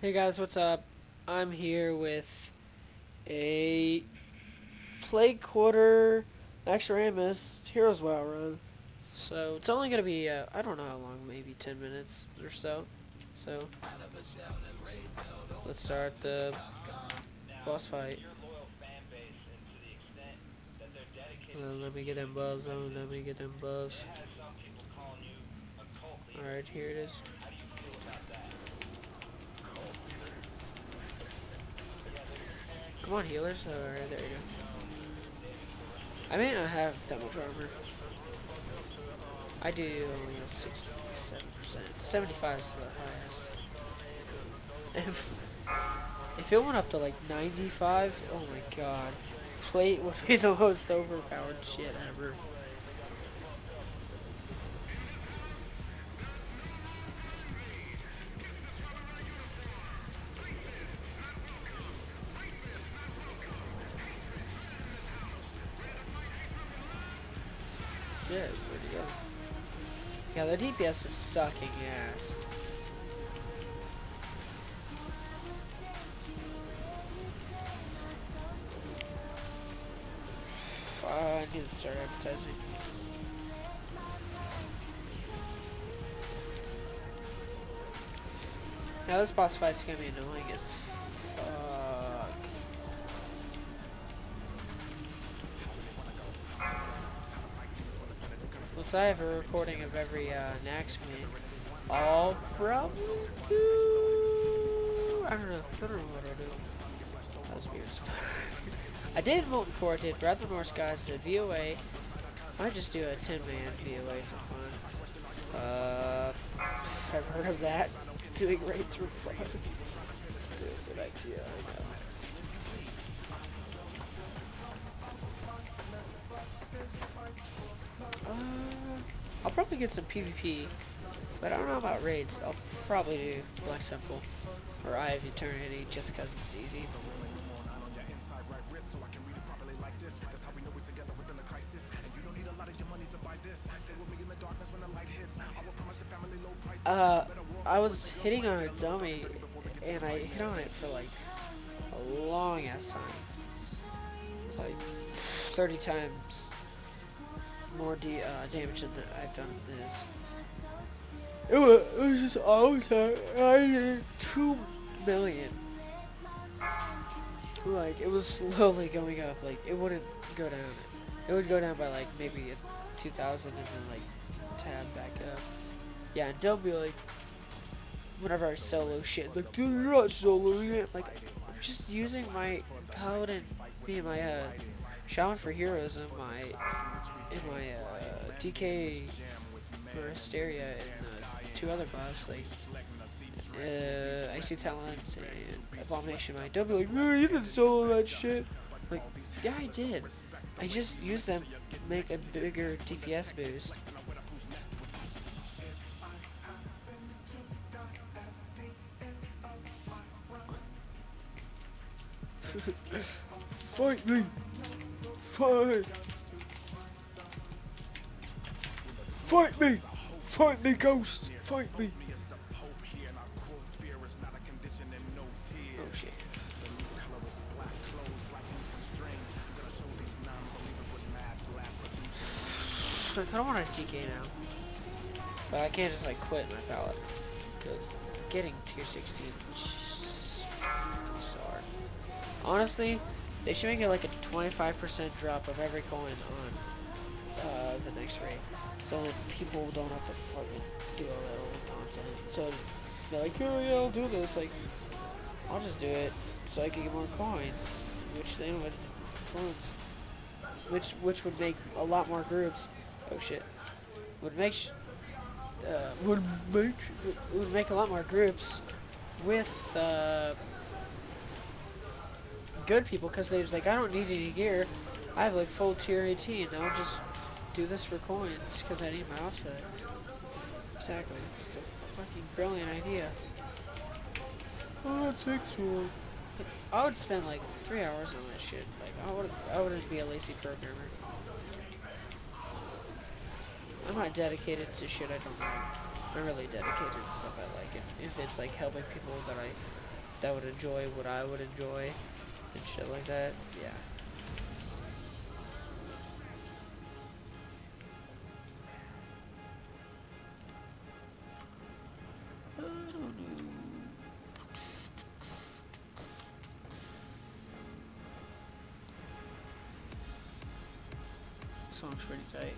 Hey guys, what's up? I'm here with a Plague Quarter Naxxramas Heroes WoW run. So it's only gonna be I don't know how long, maybe 10 minutes or so. So let's start the boss fight. Let me get them buffs on. Let me get them buffs. All right, here it is. Come on, healers. Alright, there you go. I may not have that much armor. I do only have 67%. 75 is the highest. If it went up to like 95, oh my god. Plate would be the most overpowered shit ever. Yeah, where'd he go? Yeah, the DPS is sucking ass. I need to start advertising. Now this boss fight's gonna be annoying as fuck. Looks like I have a recording of every Nax win. I'll probably do... I don't know what I'll do. That was weird. I did vote for it, did Brother Norse guys did VOA. Might just do a 10-man VOA for fun. I've heard of that. Doing raids for fun. Stupid idea, I know. I'll probably get some PvP, but I don't know about raids. I'll probably do Black Temple or Eye of Eternity just because it's easy. I was hitting on a dummy, and I hit on it for like a long ass time, like 30 times more damage than I've done this. It was just all the time. I did 2 million. Like, it was slowly going up. Like, it wouldn't go down. It would go down by like maybe 2,000 and then like tab back up. Yeah, and don't be like, whenever I solo shit, like, dude, you're not soloing it. Like, I'm just using my paladin, my shaman for heroes, and my DK for Hysteria, and 2 other buffs, like Icy Talents and Abomination Mind. Don't be like, man, you didn't solo that shit. Like, yeah, I did. I just used them to make a bigger DPS boost. Fight me! Fight! Fight me! Fight me, ghost! Fight me! Oh shit. I don't want to DK now. But I can't just like quit my palette. Because getting tier 16 is so hard. Honestly, they should make it like a 25% drop of every coin on the next raid, so that people don't have to fucking do all that old content. So they're like, oh yeah, I'll do this. Like, I'll just do it so I can get more coins, which then would influence, which would make a lot more groups. Oh shit, would make a lot more groups with good people, because they was like, I don't need any gear. I have like full tier 18. I'll just do this for coins because I need my offset. Exactly. It's a fucking brilliant idea. Oh, that takes one. I would spend like 3 hours on that shit. Like, I wouldn't be a lazy programmer. I'm not dedicated to shit I don't like. I'm really dedicated to stuff I like. If it's like helping people that I that would enjoy what I would enjoy and shit like that. Yeah. Song's pretty tight.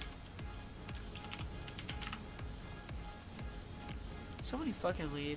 Somebody fucking leave.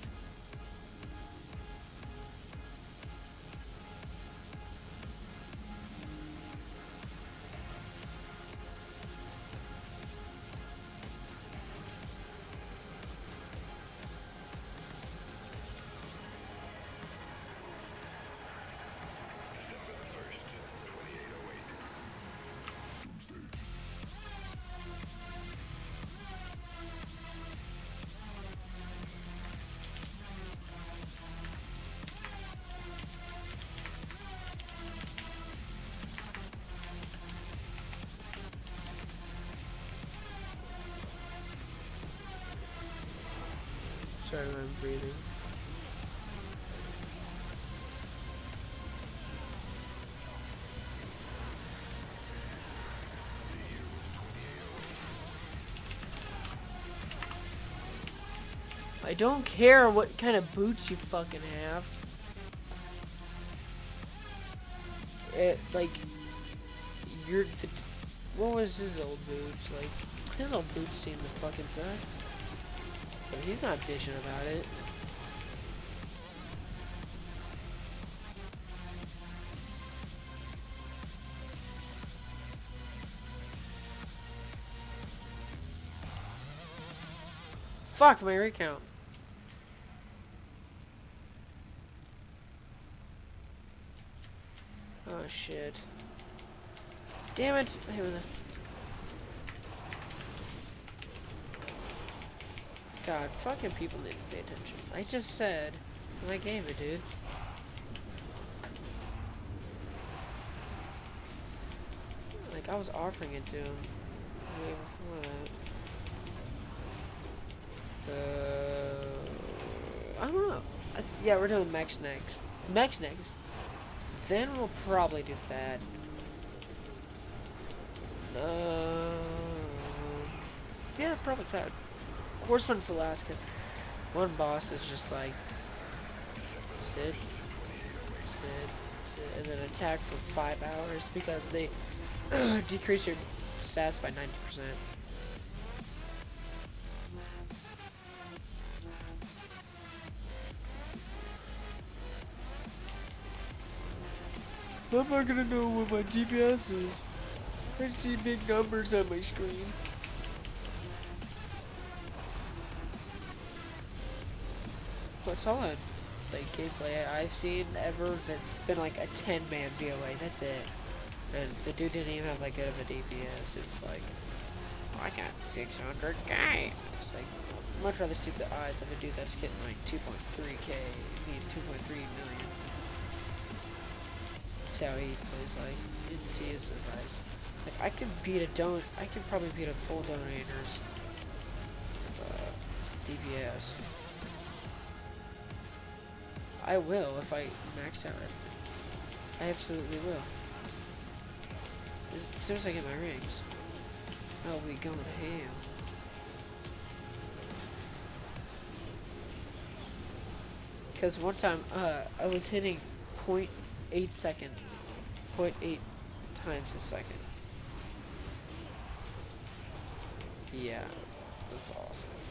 Sorry, I'm breathing. I don't care what kind of boots you fucking have. Like, what was his old boots? Like, his old boots seem to fucking suck. But he's not bitching about it. Fuck my recount. Oh shit. Damn it. God, fucking people need to pay attention. I just said, and I gave it, dude. Like, I was offering it to him way before that. I don't know. Yeah, we're doing Max next. Max next. Then we'll probably do that. Yeah, probably that. Horseman for last, because one boss is just like sit, and then attack for 5 hours because they decrease your stats by 90%. I'm not gonna know what my GPS is. I see big numbers on my screen. What solid like gameplay I've seen ever that's been like a 10-man BOA. That's it. And the dude didn't even have like good of a DPS. It's like, oh, I got 600k. It's like, I'd much rather see the eyes of a dude that's getting like 2.3k, need 2.3 million. That's how he plays. Like, you can see his eyes. Like, I could probably beat a full donator's DPS. I will if I max out everything. I absolutely will. As soon as I get my rings, I'll be going ham. Because one time, I was hitting 0.8 seconds. 0.8 times a second. Yeah, that's awesome.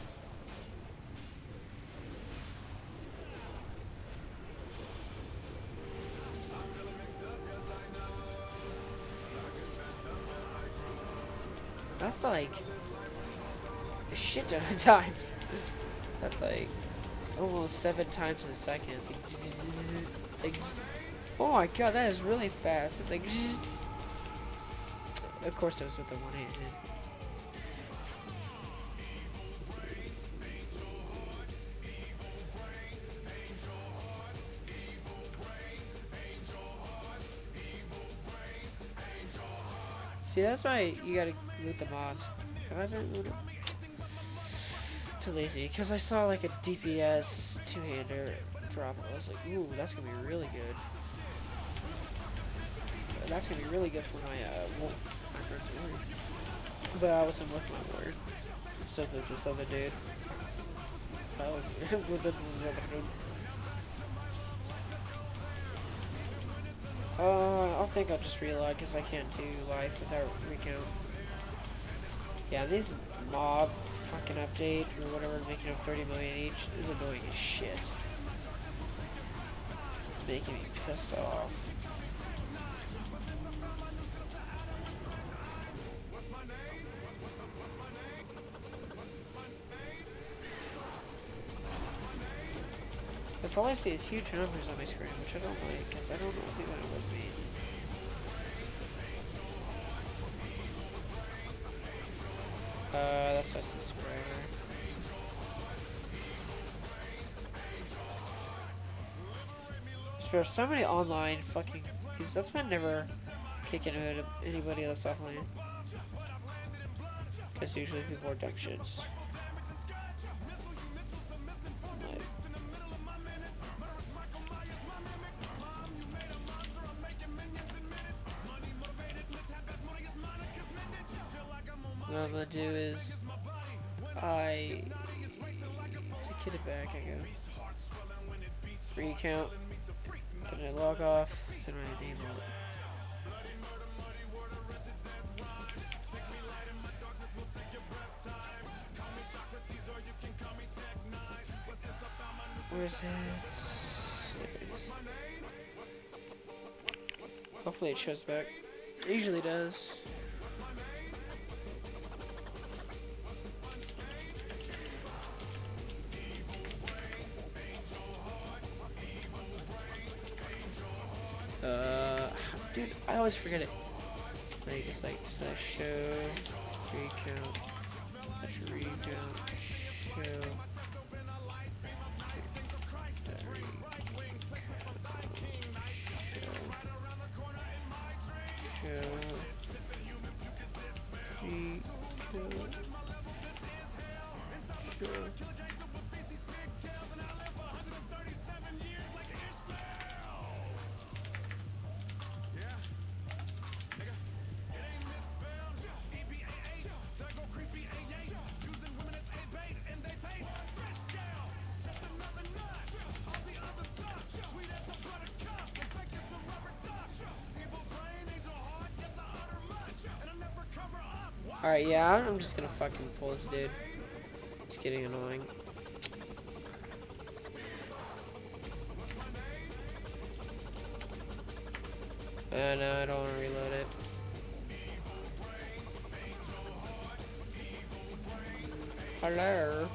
That's like a shit ton of times. That's like almost 7 times a second. Like, oh my god, that is really fast. It's like, of course it was with the one-handed. See, that's why you gotta loot the mobs. Have I been looted? Too lazy, because I saw like a DPS two-hander drop. I was like, ooh, that's gonna be really good. That's gonna be really good for my first word. But I wasn't looking at word. So there's this other dude. Oh, with this other dude. I think I'll just relog because I can't do live without recount. Yeah, these mob fucking update or whatever, making up 30 million each is annoying as shit. Making me pissed off. That's all I see is huge numbers on my screen, which I don't like, because I don't know what they want with me. That's just a subscriber. For so many online fucking games, that's why I never kick anybody that's offline. Because usually people are dumb shits. What I'm gonna do is to get it back, I go recount, then I log off, then I enable it. Where's it? Hopefully it shows back. It usually does. Dude, I always forget it. Like, it's like, slash show, recount, slash recount, show. Alright, yeah, I'm just gonna fucking pull this dude. It's getting annoying. No, I don't want to reload it. Hello?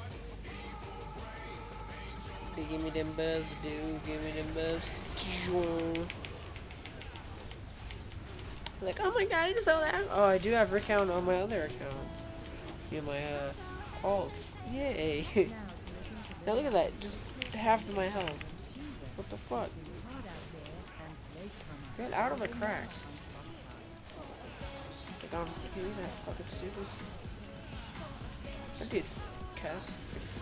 Give me them buzz, dude. Give me them buzz. Like, oh my god, I just saw that. Oh, I do have recount on my other accounts. Yeah, my alts. Yay. Now look at that. Just half of my health. What the fuck? Get out of the crack. Like, honestly, can you that fucking stupid? That dude's cuss.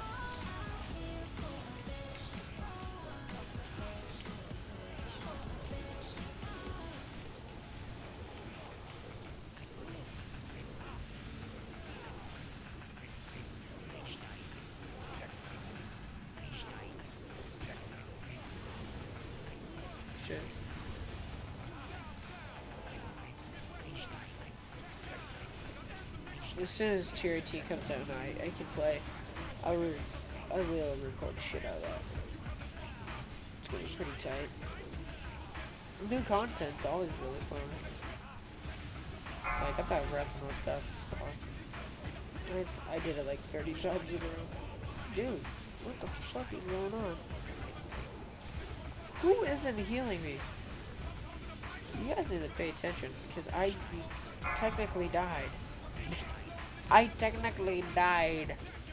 As soon as Tier 18 comes out and I can play, I will record the shit out of that. It's gonna be pretty tight. New content's always really fun. Like, I thought Breath of the Wild was awesome. I did it like 30 times in a row. Dude, what the fuck is going on? Who isn't healing me? You guys need to pay attention, because I technically died. I technically died.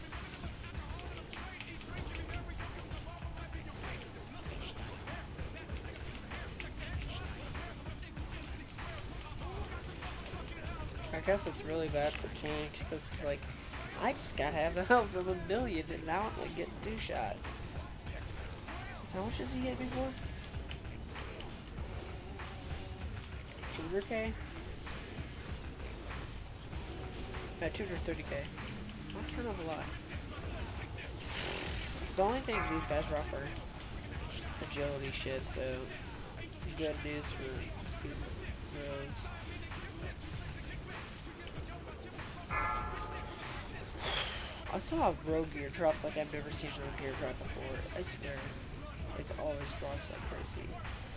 I guess it's really bad for tanks, because it's like, I just gotta have the health of a million and now I'm like getting 2 shot. How much does he hit me for? 200k? Yeah, 230k. That's kind of a lot. The only thing these guys rock are agility shit, so good news for these roads. I saw a rogue gear drop like I've never seen rogue gear drop before. I swear. It always drops like crazy.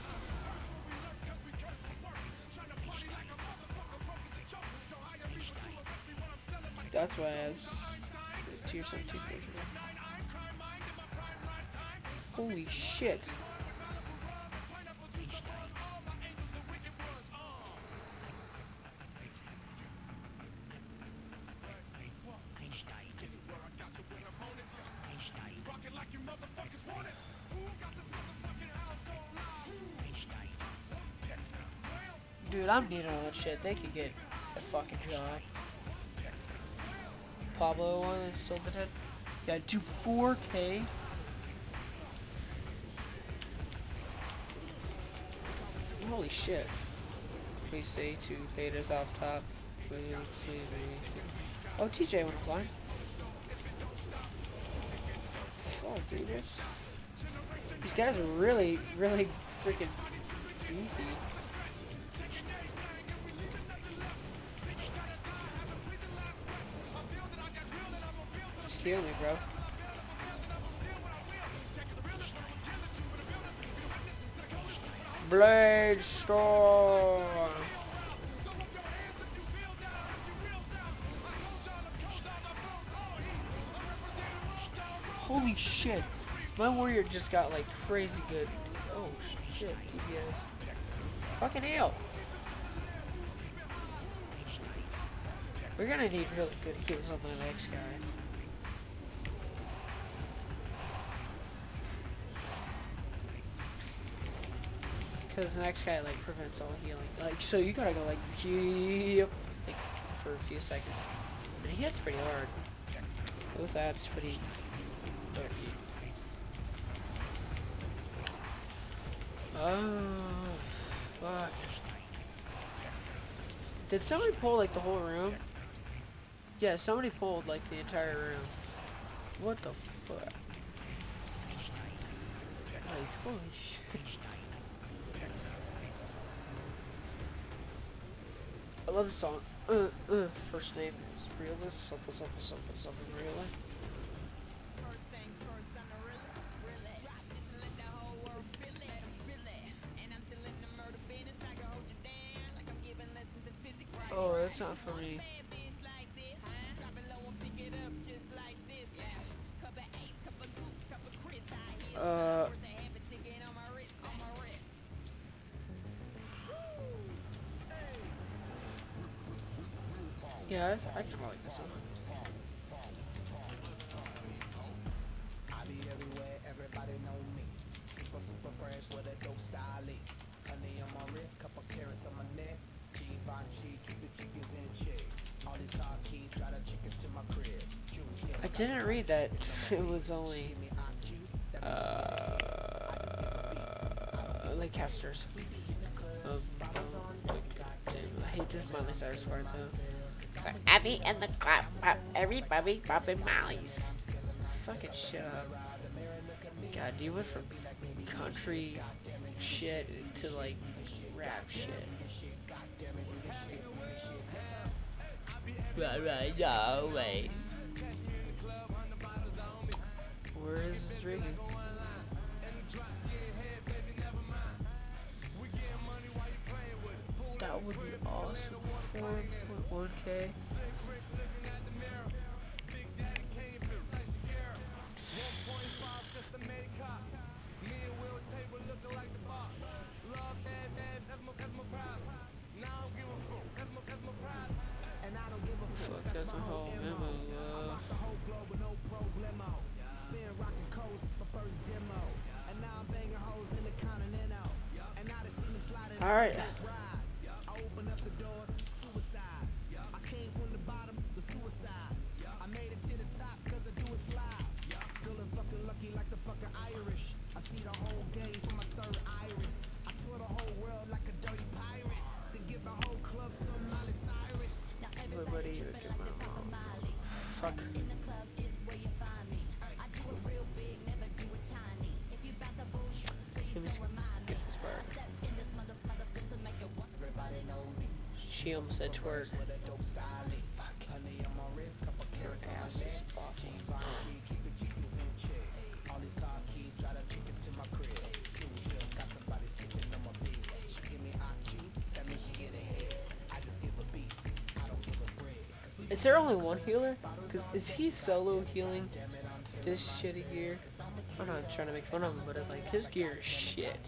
That's why I have tier 17 version. Holy shit. Dude, I'm needing all that shit. They could get a fucking job. Pablo one is still the dead. Yeah, do 4k. Holy shit. Please say to Betas off top. Please. Oh, TJ wanna fly. Oh, dude. These guys are really, really freaking beefy. Steal me, bro. Blade Storm. Holy shit. My warrior just got like crazy good. Oh shit, TBS. Fucking hell. We're gonna need really good kills on the next guy. Because the next guy like prevents all healing. Like, so you gotta go like, like for a few seconds. And he hits pretty hard. Loatheb's pretty. Oh, fuck. Did somebody pull like the whole room? Yeah, somebody pulled like the entire room. What the fuck? Nice, holy shit. I love the song. First name is realist. Something realist. Oh, that's not for me. Yeah, I kind of like this one. I be everywhere, everybody know me. Super fresh with a dope style. Honey on my wrist, couple carrots on my neck. Givenchy, keep the chickens in check. All these car keys, drive the chickens to my crib. I didn't read that. It was only like casters. I hate this Miley Cyrus part though. So Abby and the clap, everybody popping mollies. Fucking shit up. God, you went from country shit to like rap shit. Right, no way. Where is this ringing? That would be awesome. 4.1k. Fuck, that's a whole memo, Alright. Feeling fucking lucky like the fucking Irish. I see the whole She almost said twerk. Fuck. Her ass is awful. Is there only one healer? Cause is he solo healing this shitty gear? I'm not trying to make fun of him, but like his gear is shit.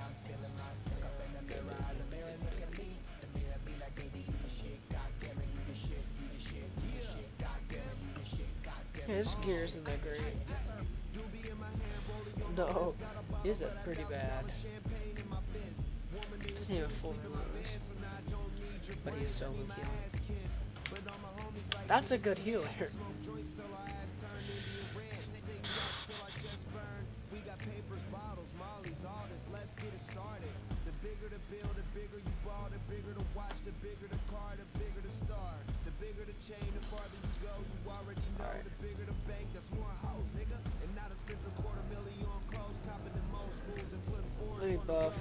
Yeah, his gear isn't that great. No, he's a pretty bad. Doesn't even full moves, but he's solo healing. That's a good healer. Let me buff.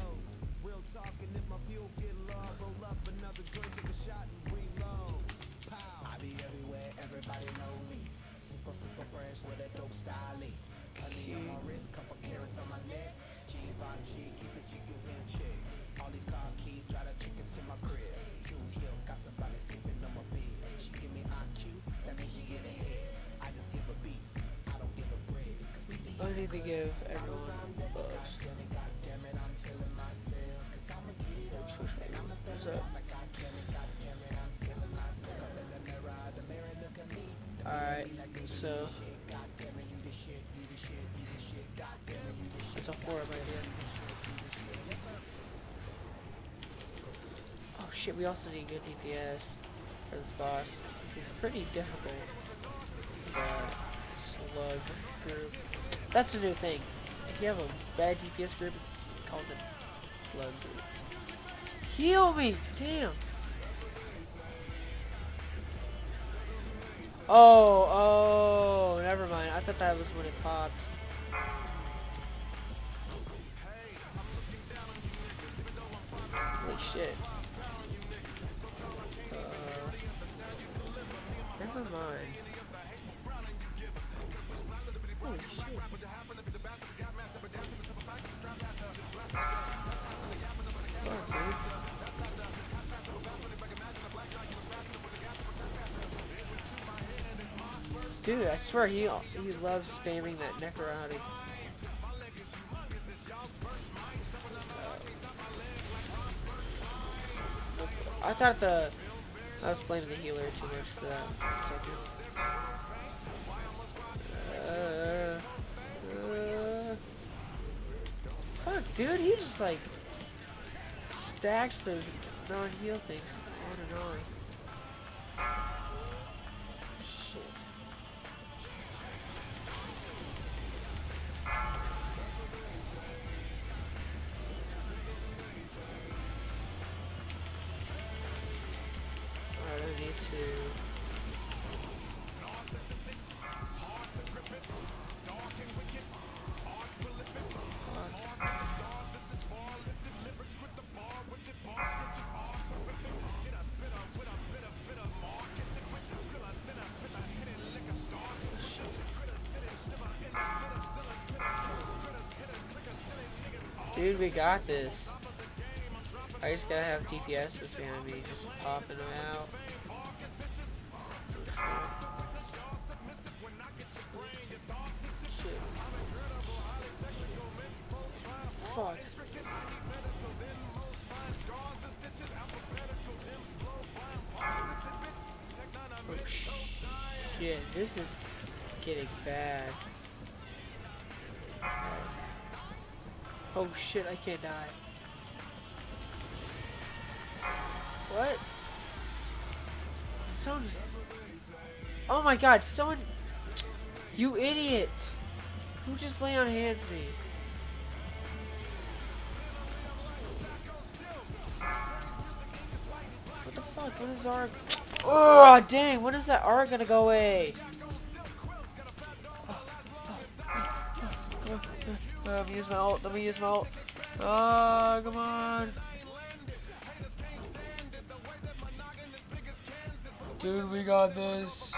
Everybody know me. Super fresh with a dope style. Honey on my wrist, couple carrots on my neck. Givenchy, keep the chickens in check. All these car keys, drive the chickens to my crib. True Hill, got somebody sleeping on my bed. She give me IQ, that means she get ahead. I just give her beats, I don't give her bread. I need to give everyone buffs. Goddamn it, I'm feeling myself. Cause I'ma get it up. And I'ma What's up? goddamn it, I'm feeling myself. In the mirror, look at me. Alright, so that's a horrible idea. Oh shit, we also need good DPS for this boss. He's pretty difficult. The slug group. That's a new thing. If you have a bad DPS group, it's called the slug group. Heal me! Damn! Oh, never mind. I thought that was when it popped. Holy shit. Never mind. Holy shit. Fuck, dude. Dude, I swear he loves spamming that Naxxramas. I thought I was blaming the healer too much for that. Fuck, dude, he just like stacks those non-heal things on and on. Shit. Alright, I need to... Dude, we got this. I just gotta have DPSs behind me, just popping them out. Shit. Fuck. Oh shit, this is getting bad. Oh shit, I can't die. What? Someone... Oh my god, someone... You idiot! Who just lay on hands me? What the fuck? When is our... Oh dang, when is that R gonna go away? Let me use my ult, let me use my ult. Oh, come on. Dude, we got this.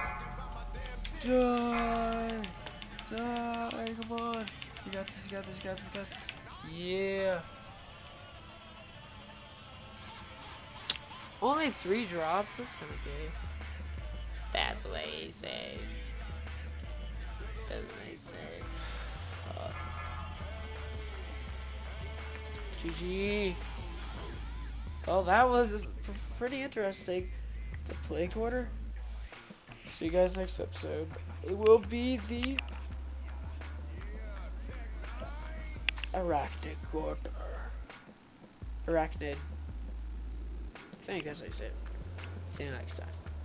Die! Die! Come on! You got this, you got this, you got this, you got this. Yeah! Only 3 drops? That's kinda gay. That's what they say. That's what they say. GG! Well, that was pretty interesting. The Plague order. See you guys next episode. It will be the Arachnid Corp. Arachnid. Thank you guys, like I said. See you next time.